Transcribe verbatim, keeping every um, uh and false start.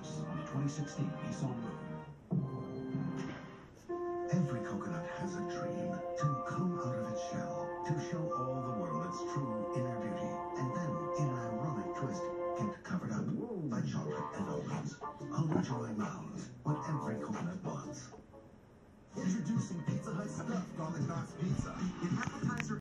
Christmas on the twenty sixteen Nissan Rogue. Every coconut has a dream to come out of its shell, to show all the world its true inner beauty, and then, in an ironic twist, get covered up by chocolate and almonds. Honey Joy Mounds, what every coconut wants. Introducing Pizza Hut Stuffed Garlic Knots Pizza. In appetizer